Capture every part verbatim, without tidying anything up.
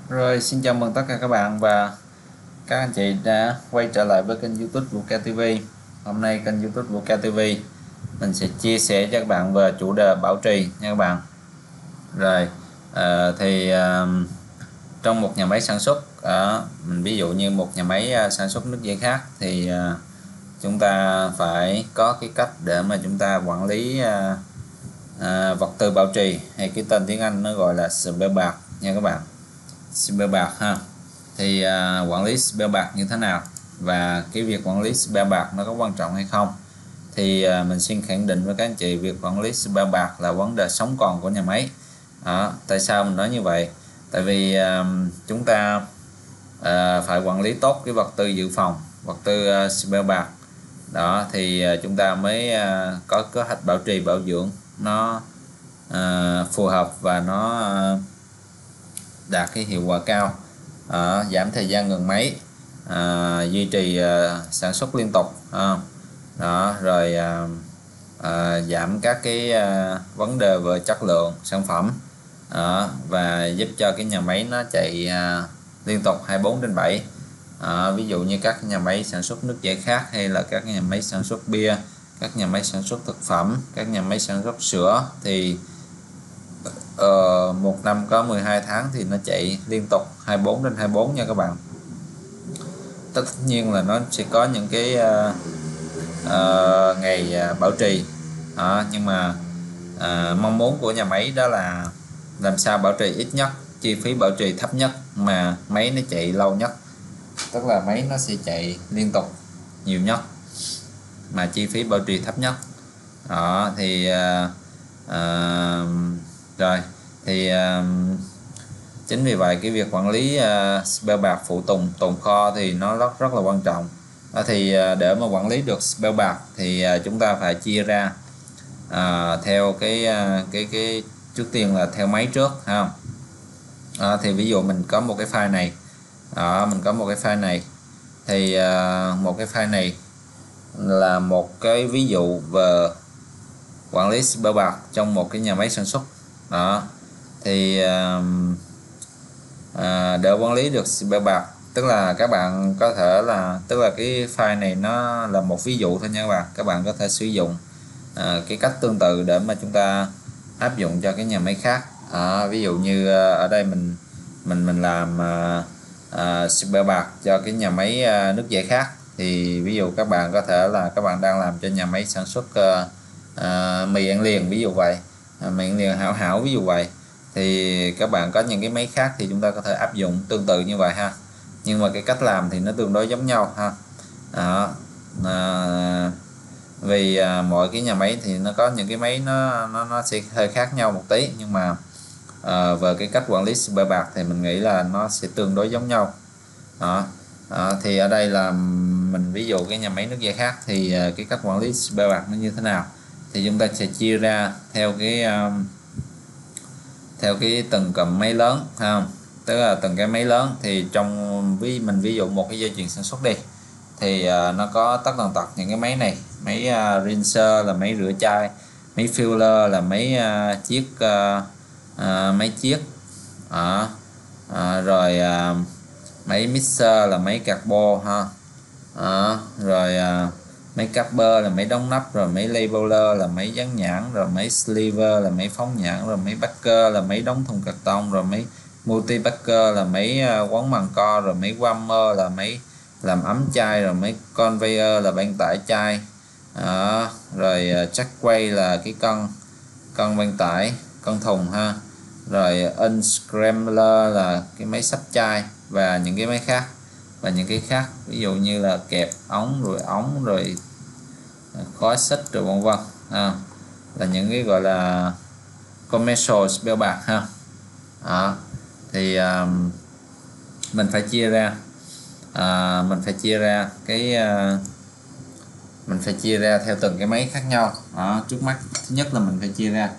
Rồi, xin chào mừng tất cả các bạn và các anh chị đã quay trở lại với kênh YouTube Vũ Ca ti vi. Hôm nay kênh YouTube Vũ Ca ti vi mình sẽ chia sẻ cho các bạn về chủ đề bảo trì nha các bạn. Rồi, à, thì à, trong một nhà máy sản xuất, à, mình ví dụ như một nhà máy à, sản xuất nước dây khác thì à, chúng ta phải có cái cách để mà chúng ta quản lý à, à, vật tư bảo trì, hay cái tên tiếng Anh nó gọi là spare part nha các bạn. Spare part ha. Thì à, quản lý spare part như thế nào và cái việc quản lý spare part nó có quan trọng hay không, thì à, mình xin khẳng định với các anh chị việc quản lý spare part là vấn đề sống còn của nhà máy. Đó, tại sao mình nói như vậy? Tại vì à, chúng ta à, phải quản lý tốt cái vật tư dự phòng, vật tư à, spare part đó, thì à, chúng ta mới à, có kế hoạch bảo trì bảo dưỡng nó à, phù hợp và nó à, đạt cái hiệu quả cao, à, giảm thời gian ngừng máy, à, duy trì à, sản xuất liên tục, à, đó rồi à, à, giảm các cái à, vấn đề về chất lượng sản phẩm, à, và giúp cho cái nhà máy nó chạy à, liên tục hai mươi bốn trên bảy. À, ví dụ như các nhà máy sản xuất nước giải khát, hay là các nhà máy sản xuất bia, các nhà máy sản xuất thực phẩm, các nhà máy sản xuất sữa thì uh, một năm có mười hai tháng thì nó chạy liên tục hai mươi bốn trên hai mươi bốn nha các bạn. Tất nhiên là nó sẽ có những cái uh, uh, ngày uh, bảo trì, uh, nhưng mà uh, mong muốn của nhà máy đó là làm sao bảo trì ít nhất, chi phí bảo trì thấp nhất mà máy nó chạy lâu nhất, tức là máy nó sẽ chạy liên tục nhiều nhất mà chi phí bảo trì thấp nhất. Đó thì uh, uh, rồi thì uh, chính vì vậy cái việc quản lý uh, spare part phụ tùng tồn kho thì nó rất rất là quan trọng. Đó thì uh, để mà quản lý được spare part thì uh, chúng ta phải chia ra uh, theo cái uh, cái cái trước tiên là theo máy trước ha. Đó, thì ví dụ mình có một cái file này, đó, mình có một cái file này thì uh, một cái file này là một cái ví dụ về quản lý spare part trong một cái nhà máy sản xuất. Đó thì uh, uh, để quản lý được spare part, tức là các bạn có thể là tức là cái file này nó là một ví dụ thôi nha các bạn. Các bạn có thể sử dụng uh, cái cách tương tự để mà chúng ta áp dụng cho cái nhà máy khác. Uh, ví dụ như uh, ở đây mình mình mình làm uh, uh, spare part cho cái nhà máy uh, nước giải khát, thì ví dụ các bạn có thể là các bạn đang làm cho nhà máy sản xuất uh, uh, mì ăn liền, ví dụ vậy, uh, mì ăn liền Hảo Hảo ví dụ vậy, thì các bạn có những cái máy khác thì chúng ta có thể áp dụng tương tự như vậy ha, nhưng mà cái cách làm thì nó tương đối giống nhau ha. Đó, uh, vì uh, mỗi cái nhà máy thì nó có những cái máy nó nó nó sẽ hơi khác nhau một tí, nhưng mà uh, về cái cách quản lý spare part thì mình nghĩ là nó sẽ tương đối giống nhau. Đó. Đó, thì ở đây là mình ví dụ cái nhà máy nước giải khát thì uh, cái cách quản lý spare part nó như thế nào, thì chúng ta sẽ chia ra theo cái um, theo cái từng cụm máy lớn ha, tức là từng cái máy lớn thì trong ví mình ví dụ một cái dây chuyền sản xuất đi, thì uh, nó có tất tần tật những cái máy này. Máy uh, rinser là máy rửa chai, máy filler là máy uh, chiết uh, uh, máy chiết, uh, uh, rồi uh, máy mixer là máy carbo ha, uh, rồi uh, máy capper là máy đóng nắp, rồi máy labeler là máy dán nhãn, rồi máy sliver là máy phóng nhãn, rồi máy packer là máy đóng thùng carton, rồi máy multi packer là máy uh, quấn màng co, rồi máy warmer là máy làm ấm chai, rồi máy conveyor là băng tải chai, à, rồi uh, checkway là cái cân cân băng tải, cân thùng ha, rồi unscrambler là cái máy sắp chai, và những cái máy khác và những cái khác ví dụ như là kẹp ống, rồi ống, rồi khóa xích, rồi vân vân ha, là những cái gọi là commercial spare part ha. À, thì um, mình phải chia ra à, mình phải chia ra cái uh, mình phải chia ra theo từng cái máy khác nhau. Đó, trước mắt thứ nhất là mình phải chia ra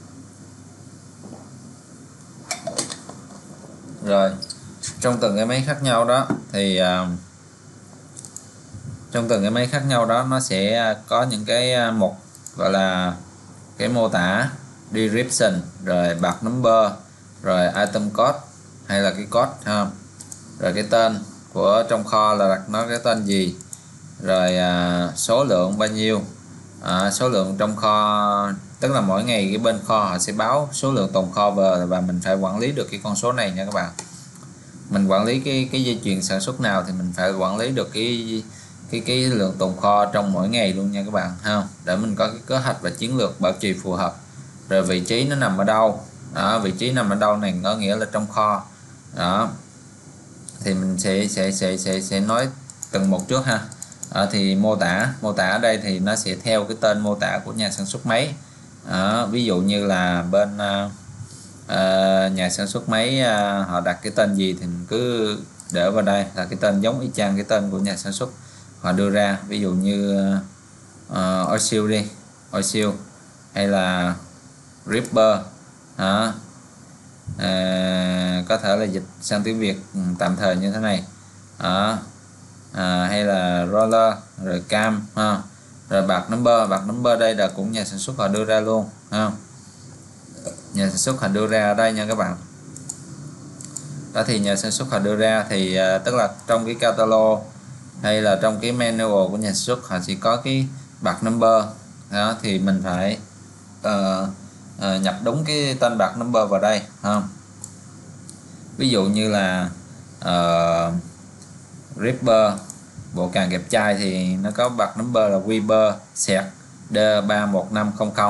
rồi trong từng cái máy khác nhau đó thì uh, trong từng cái máy khác nhau đó nó sẽ có những cái mục gọi là cái mô tả description, rồi part number, rồi item code, hay là cái code ha. Rồi cái tên của trong kho là đặt nó cái tên gì, rồi à, số lượng bao nhiêu, à, số lượng trong kho, tức là mỗi ngày cái bên kho họ sẽ báo số lượng tồn kho về, và mình phải quản lý được cái con số này nha các bạn. Mình quản lý cái cái dây chuyền sản xuất nào thì mình phải quản lý được cái cái cái lượng tồn kho trong mỗi ngày luôn nha các bạn ha, để mình có cái kế hoạch và chiến lược bảo trì phù hợp. Rồi vị trí nó nằm ở đâu đó, vị trí nằm ở đâu này có nghĩa là trong kho đó, thì mình sẽ sẽ sẽ sẽ sẽ nói từng một trước ha. À, thì mô tả mô tả ở đây thì nó sẽ theo cái tên mô tả của nhà sản xuất máy. À, ví dụ như là bên à, à, nhà sản xuất máy à, họ đặt cái tên gì thì mình cứ để vào đây là cái tên giống y chang cái tên của nhà sản xuất họ đưa ra. Ví dụ như uh, Oil đi, Oil, hay là Ripper đó. À, có thể là dịch sang tiếng Việt tạm thời như thế này đó. À, hay là roller, rồi cam ha. Rồi bạc number, bạc number đây là cũng nhà sản xuất họ đưa ra luôn ha. Nhà sản xuất họ đưa ra ở đây nha các bạn. Đó thì nhà sản xuất họ đưa ra thì uh, tức là trong cái catalog hay là trong cái manual của nhà sản xuất họ chỉ có cái bạc number đó, thì mình phải uh, uh, nhập đúng cái tên bạc number vào đây ha. Ví dụ như là uh, Ripper bộ càng kẹp chai thì nó có bạc number là Weber sẹt D ba một năm không không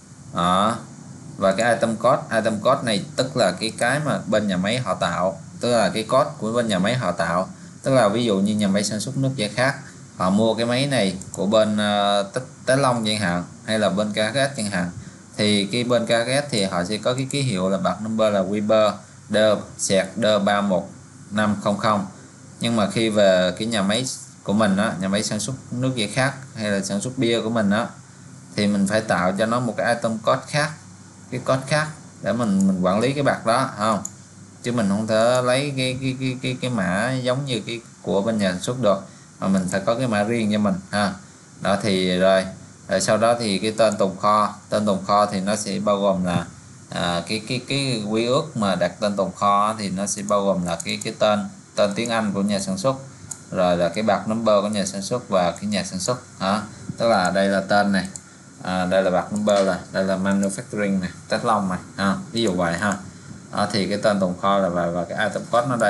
đó. Và cái item code, item code này tức là cái cái mà bên nhà máy họ tạo, tức là cái code của bên nhà máy họ tạo. Tức là ví dụ như nhà máy sản xuất nước giải khát họ mua cái máy này của bên uh, Tế Long chẳng hạn, hay là bên ca ét chẳng hạn, thì cái bên ca ét thì họ sẽ có cái ký hiệu là bạc number là Weber D sẹt D ba một năm không không. Nhưng mà khi về cái nhà máy của mình á, nhà máy sản xuất nước giải khát hay là sản xuất bia của mình á, thì mình phải tạo cho nó một cái item code khác, cái code khác để mình mình quản lý cái bạc đó không, chứ mình không thể lấy cái cái cái cái cái mã giống như cái của bên nhà sản xuất được, mà mình phải có cái mã riêng cho mình ha. Đó thì rồi, rồi sau đó thì cái tên tồn kho, tên tồn kho thì nó sẽ bao gồm là à, cái cái cái quy ước mà đặt tên tồn kho thì nó sẽ bao gồm là cái cái tên tên tiếng Anh của nhà sản xuất, rồi là cái bạc number của nhà sản xuất và cái nhà sản xuất đó. Tức là đây là tên này, à, đây là bạc number, là đây là manufacturing này, Tết Long này ha, ví dụ vậy ha. Đó, thì cái tên tồn kho là và, và cái item code nó đây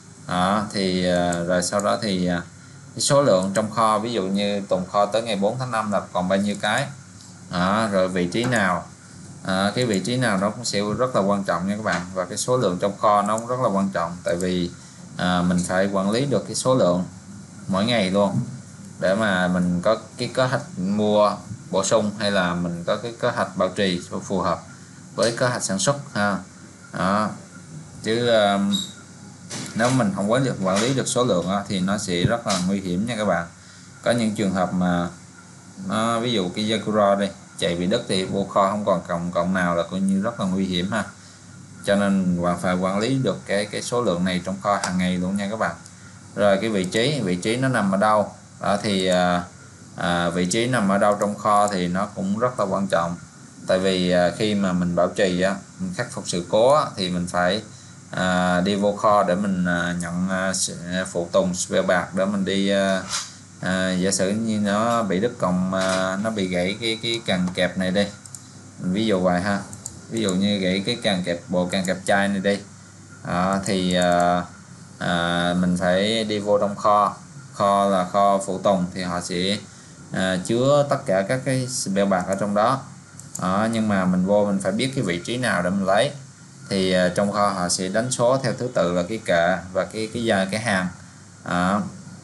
đó. Thì rồi sau đó thì cái số lượng trong kho, ví dụ như tồn kho tới ngày bốn tháng năm là còn bao nhiêu cái đó, rồi vị trí nào, à, cái vị trí nào nó cũng sẽ rất là quan trọng nha các bạn. Và cái số lượng trong kho nó cũng rất là quan trọng, tại vì à, mình phải quản lý được cái số lượng mỗi ngày luôn, để mà mình có cái kế hoạch mua bổ sung, hay là mình có cái kế hoạch bảo trì phù hợp với kế hoạch sản xuất ha. Đó. Chứ um, nếu mình không quản được quản lý được số lượng đó, thì nó sẽ rất là nguy hiểm nha các bạn. Có những trường hợp mà nó, ví dụ cái Yakura đây chạy bị đứt thì vô kho không còn cộng cộng nào là coi như rất là nguy hiểm ha. Cho nên bạn phải quản lý được cái cái số lượng này trong kho hàng ngày luôn nha các bạn. Rồi cái vị trí vị trí nó nằm ở đâu đó, thì à, à, vị trí nằm ở đâu trong kho thì nó cũng rất là quan trọng. Tại vì à, khi mà mình bảo trì á, mình khắc phục sự cố á, thì mình phải à, đi vô kho để mình à, nhận à, phụ tùng spare bạc để mình đi à, à, giả sử như nó bị đứt còng, à, nó bị gãy cái cái càng kẹp này đây, ví dụ vậy ha, ví dụ như gãy cái càng kẹp bộ càng kẹp chai này đi à, thì à, à, mình phải đi vô trong kho. Kho là kho phụ tùng thì họ sẽ à, chứa tất cả các cái spare bạc ở trong đó. Đó, nhưng mà mình vô mình phải biết cái vị trí nào để mình lấy. Thì à, trong kho họ sẽ đánh số theo thứ tự là cái kệ và cái cái dài cái hàng. À,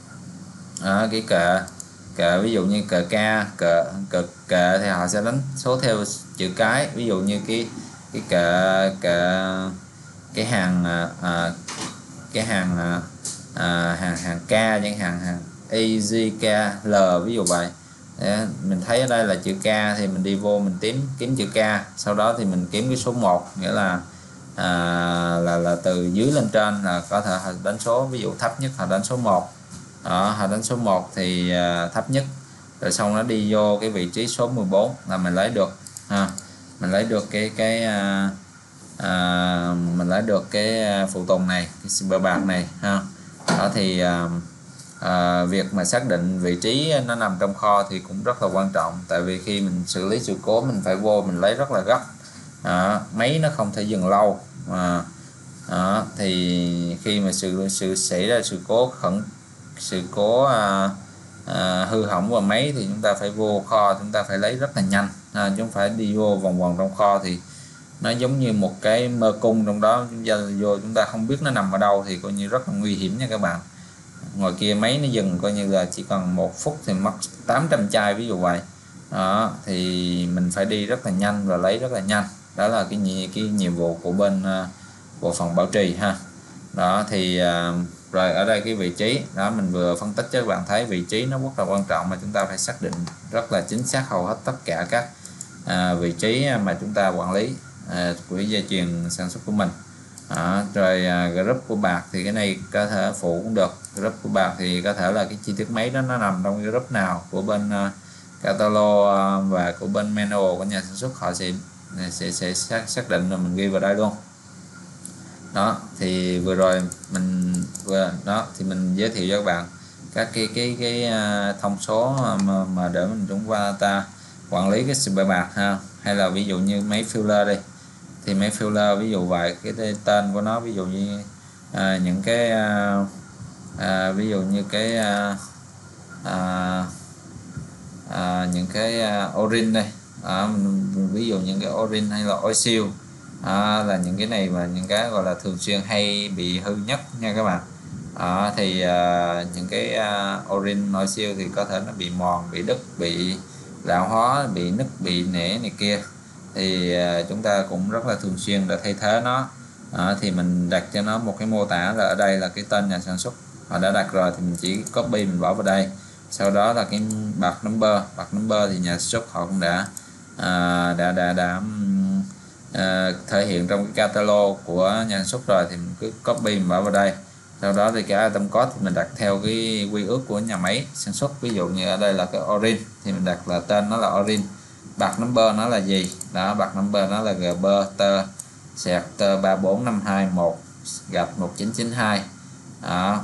à, cái kệ kệ ví dụ như kệ K, kệ kệ kệ thì họ sẽ đánh số theo chữ cái. Ví dụ như cái cái kệ kệ cái hàng à, cái hàng à, hàng hàng K chẳng hạn, hàng E G K L ví dụ vậy. Để mình thấy ở đây là chữ K thì mình đi vô mình kiếm kiếm chữ K, sau đó thì mình kiếm cái số một, nghĩa là à, là là từ dưới lên trên là có thể đánh số, ví dụ thấp nhất họ đánh số một đó, họ đánh số một thì à, thấp nhất, rồi xong nó đi vô cái vị trí số mười bốn là mình lấy được ha. Mình lấy được cái cái à, à, mình lấy được cái phụ tùng này, cái super bạc này ha. Đó thì à, à, việc mà xác định vị trí nó nằm trong kho thì cũng rất là quan trọng, tại vì khi mình xử lý sự cố mình phải vô mình lấy rất là gấp. Đó, máy nó không thể dừng lâu. À, đó, thì khi mà sự sự xảy ra sự cố khẩn sự cố à, à, hư hỏng vào máy thì chúng ta phải vô kho, chúng ta phải lấy rất là nhanh, à, chứ không phải đi vô vòng vòng trong kho thì nó giống như một cái mê cung trong đó, chúng ta vô chúng ta không biết nó nằm ở đâu thì coi như rất là nguy hiểm nha các bạn. Ngoài kia máy nó dừng coi như là chỉ cần một phút thì mất tám trăm chai ví dụ vậy. Đó thì mình phải đi rất là nhanh và lấy rất là nhanh. Đó là cái nhiệm cái nhiệm vụ của bên uh, bộ phận bảo trì ha. Đó thì uh, rồi ở đây cái vị trí đó mình vừa phân tích cho các bạn thấy vị trí nó rất là quan trọng, mà chúng ta phải xác định rất là chính xác hầu hết tất cả các uh, vị trí mà chúng ta quản lý uh, của dây chuyền sản xuất của mình. Đó, rồi à, group của bạc thì cái này có thể phụ cũng được. Group của bạc thì có thể là cái chi tiết máy đó nó nằm trong cái group nào của bên uh, catalog uh, và của bên manual của nhà sản xuất, họ sẽ sẽ sẽ xác, xác định rồi mình ghi vào đây luôn. Đó thì vừa rồi mình vừa đó thì mình giới thiệu cho các bạn các cái cái cái uh, thông số mà, mà để mình chúng qua ta quản lý cái super bạc ha. Hay là ví dụ như máy filler đi, thì máy filler ví dụ vậy, cái tên của nó ví dụ như à, những cái à, à, ví dụ như cái à, à, à, những cái à, o-ring đây, à, ví dụ những cái o-ring hay là oil seal, à, là những cái này mà những cái gọi là thường xuyên hay bị hư nhất nha các bạn. À, thì à, những cái à, o-ring oil seal thì có thể nó bị mòn, bị đứt, bị lão hóa, bị nứt, bị nẻ này kia, thì uh, chúng ta cũng rất là thường xuyên để thay thế nó. À, thì mình đặt cho nó một cái mô tả là ở đây là cái tên nhà sản xuất họ đã đặt rồi, thì mình chỉ copy mình bỏ vào đây. Sau đó là cái bạc number, bạc number thì nhà sản xuất họ cũng đã à, đã đã đã à, thể hiện trong cái catalog của nhà sản xuất rồi, thì mình cứ copy mình bỏ vào đây. Sau đó thì cái item code thì mình đặt theo cái quy ước của nhà máy sản xuất. Ví dụ như ở đây là cái o-ring thì mình đặt là tên nó là o-ring, bạc number nó là gì đó, bạc number nó là gb tơ sẹt tơ ba bốn năm hai một gạch một chín chín hai. Đó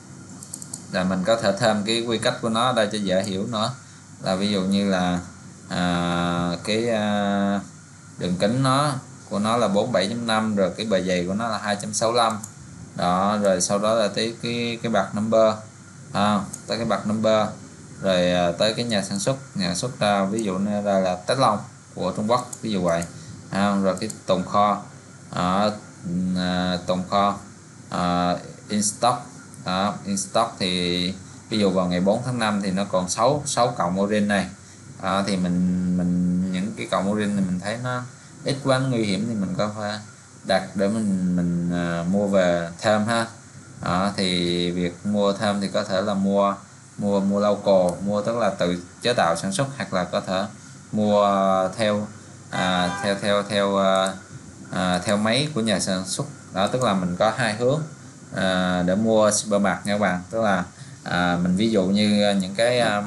là mình có thể thêm cái quy cách của nó ở đây cho dễ hiểu nữa, là ví dụ như là à, cái à, đường kính nó của nó là bốn mươi bảy chấm năm, rồi cái bề dày của nó là hai chấm sáu lăm. Đó rồi sau đó là tới cái cái bạc number, à, tới cái bạc number rồi à, tới cái nhà sản xuất nhà sản xuất ra, ví dụ như đây là Tết Long của Trung Quốc ví dụ vậy. À, rồi cái tồn kho, à, à, tồn kho à, in stock. Đó, in stock thì ví dụ vào ngày bốn tháng năm thì nó còn sáu sáu cọng o-ring này. À, thì mình mình những cái cọng o-ring này mình thấy nó ít quá, nó nguy hiểm thì mình có phải đặt để mình mình uh, mua về thêm ha. Đó, thì việc mua thêm thì có thể là mua mua mua local, mua tức là tự chế tạo sản xuất, hoặc là có thể mua theo à, theo theo theo à, à, theo máy của nhà sản xuất. Đó tức là mình có hai hướng à, để mua super bạc nha các bạn. Tức là à, mình ví dụ như những cái à,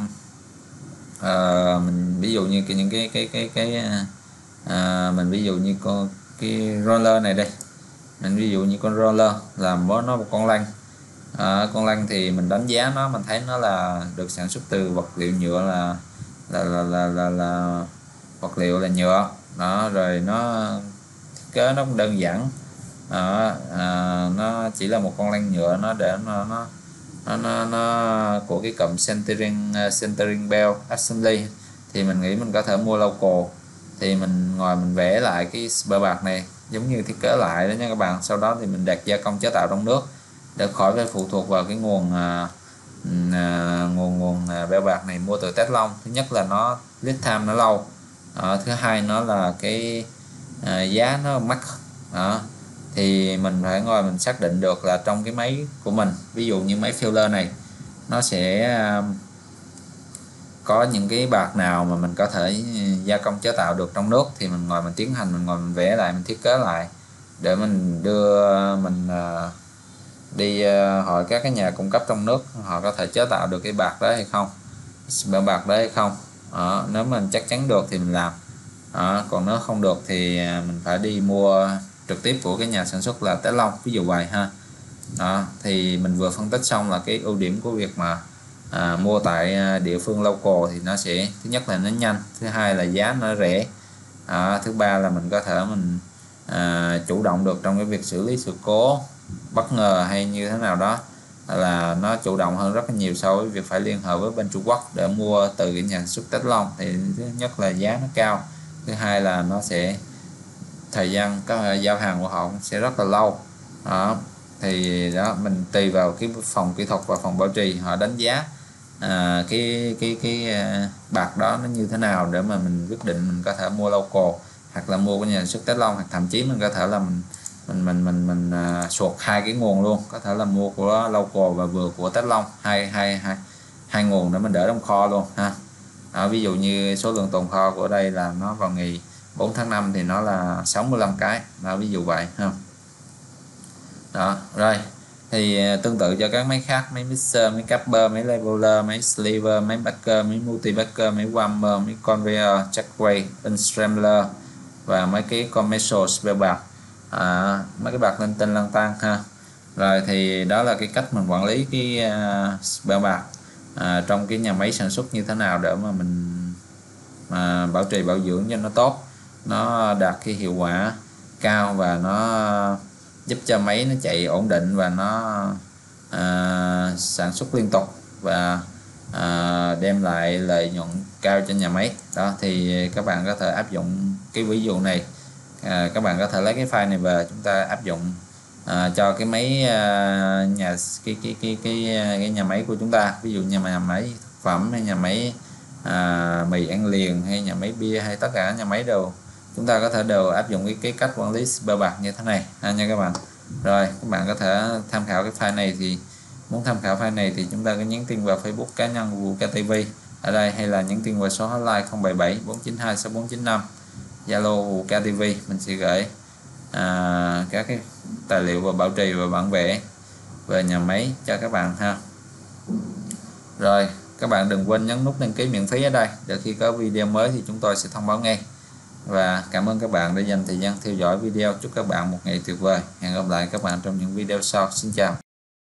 à, mình ví dụ như cái, những cái cái cái cái à, mình ví dụ như con cái roller này đây, mình ví dụ như con roller làm bó nó một con lăn. À, con lăn thì mình đánh giá nó, mình thấy nó là được sản xuất từ vật liệu nhựa, là là là là, là, là vật liệu là nhựa. Đó rồi nó thiết kế nó cũng đơn giản. Đó, à, nó chỉ là một con lăn nhựa, nó để nó nó nó, nó, nó của cái cụm centering centering belt assembly, thì mình nghĩ mình có thể mua local. Thì mình ngồi mình vẽ lại cái super bạc này giống như thiết kế lại đó nha các bạn. Sau đó thì mình đặt gia công chế tạo trong nước để khỏi phải phụ thuộc vào cái nguồn à, à, nguồn nguồn à, beo bạc này mua từ Tết Long. Thứ nhất là nó lead time nó lâu, à, thứ hai nó là cái à, giá nó mắc. Đó thì mình phải ngồi mình xác định được là trong cái máy của mình, ví dụ như máy filler này nó sẽ à, có những cái bạc nào mà mình có thể gia công chế tạo được trong nước, thì mình ngồi mình tiến hành mình ngồi mình vẽ lại, mình thiết kế lại để mình đưa mình à, đi uh, hỏi các cái nhà cung cấp trong nước họ có thể chế tạo được cái bạc đó hay không, super bạc đó hay không. Đó, nếu mình chắc chắn được thì mình làm. Đó, còn nếu không được thì mình phải đi mua trực tiếp của cái nhà sản xuất là Tết Long, ví dụ vậy ha. Đó, thì mình vừa phân tích xong là cái ưu điểm của việc mà à, mua tại địa phương local thì nó sẽ, thứ nhất là nó nhanh, thứ hai là giá nó rẻ, à, thứ ba là mình có thể mình à, chủ động được trong cái việc xử lý sự cố bất ngờ hay như thế nào đó, là nó chủ động hơn rất là nhiều so với việc phải liên hệ với bên Trung Quốc để mua từ cái nhà sản xuất Tết Long. Thì thứ nhất là giá nó cao, thứ hai là nó sẽ thời gian có giao hàng của họ sẽ rất là lâu. Đó, thì đó mình tùy vào cái phòng kỹ thuật và phòng bảo trì họ đánh giá à, cái cái cái à, bạc đó nó như thế nào để mà mình quyết định mình có thể mua local hoặc là mua của nhà sản xuất Tết Long, hoặc thậm chí mình có thể là mình mình mình mình mình à, suột hai cái nguồn luôn, có thể là mua của local và vừa của Tết Long, hai hai hai hai nguồn để mình đỡ trong kho luôn ha. Đó, ví dụ như số lượng tồn kho của đây là nó vào ngày bốn tháng năm thì nó là sáu mươi lăm cái đó, ví dụ vậy ha. Đó rồi, thì tương tự cho các máy khác, máy mixer, máy capper, máy leveler, máy sliver, máy backer, máy multi backer, máy warmer, máy conveyor, jackway, instrumentler và mấy cái commercial spare bạc, à, mấy cái bạc linh tinh lăn tăng ha. Rồi thì đó là cái cách mình quản lý cái uh, spare bạc à, trong cái nhà máy sản xuất như thế nào để mà mình mà bảo trì bảo dưỡng cho nó tốt, nó đạt cái hiệu quả cao và nó giúp cho máy nó chạy ổn định và nó à, sản xuất liên tục và à, đem lại lợi nhuận cao cho nhà máy. Đó thì các bạn có thể áp dụng cái ví dụ này, à, các bạn có thể lấy cái file này về chúng ta áp dụng à, cho cái máy à, nhà cái cái cái cái cái nhà máy của chúng ta, ví dụ như nhà máy thực phẩm hay nhà máy à, mì ăn liền hay nhà máy bia hay tất cả nhà máy đều chúng ta có thể đều áp dụng cái cái cách quản lý spare bạc như thế này ha, nha các bạn. Rồi các bạn có thể tham khảo cái file này, thì muốn tham khảo file này thì chúng ta có nhắn tin vào Facebook cá nhân của vê ca tê vê ở đây, hay là nhắn tin vào số hotline không bảy bảy bốn chín hai sáu bốn chín năm, Zalo vê ca tê vê. Mình sẽ gửi à, các cái tài liệu và bảo trì và bản vẽ về nhà máy cho các bạn ha. Rồi các bạn đừng quên nhấn nút đăng ký miễn phí ở đây để khi có video mới thì chúng tôi sẽ thông báo ngay. Và cảm ơn các bạn đã dành thời gian theo dõi video. Chúc các bạn một ngày tuyệt vời. Hẹn gặp lại các bạn trong những video sau. Xin chào.